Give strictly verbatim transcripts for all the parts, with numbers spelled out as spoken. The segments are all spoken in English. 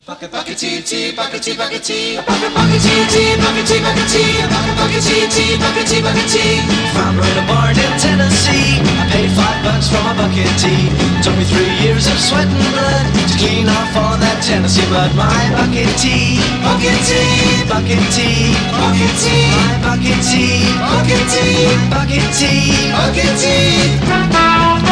Bucket bucket tea tea bucket tea bucket tea bucket bucket tea tea bucket tea bucket tea bucket bucket tea tea bucket tea bucket tea. Found her in a barn in Tennessee. I paid five bucks for my bucket tea. Took me three years of sweat and blood to clean off all that Tennessee mud. My bucket tea, bucket tea, bucket tea, bucket tea, my bucket tea, bucket tea, bucket tea, bucket tea.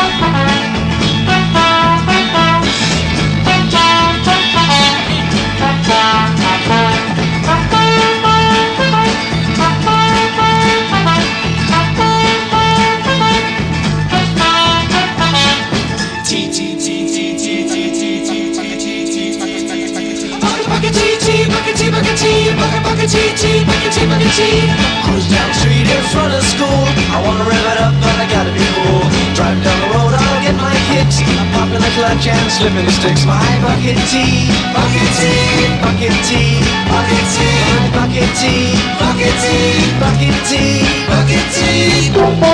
Cruise down the street in front of school. I wanna rev it up, but I gotta be cool. Driving down the road, I'll get my kicks. I'm popping the clutch and slipping the sticks. My bucket tea, bucket tea, bucket tea, bucket tea, my bucket tea, bucket tea, bucket tea, bucket tea.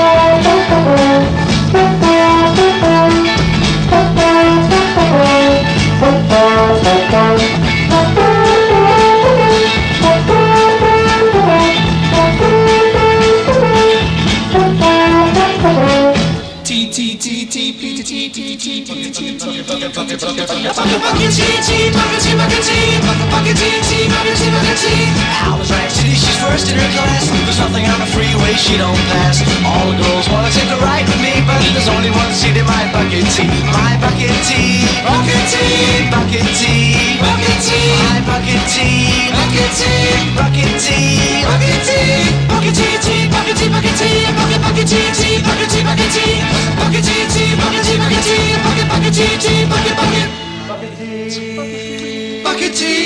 Bucket bucket tea tea bucket tea bucket tea bucket bucket tea tea bucket tea bucket tea. Alice Ranch City, she's first in her class. There's nothing on the freeway she don't pass. All the girls wanna take a ride with me, but there's only one seat in my bucket tea. My bucket tea, bucket tea, bucket tea, bucket tea, my bucket tea, bucket tea, bucket tea, bucket tea, bucket tea tea bucket tea bucket tea bucket bucket tea tea bucket tea bucket tea bucket tea tea bucket tea bucket tea bucket bucket tea tea bucket bucket bucket tea bucket tea.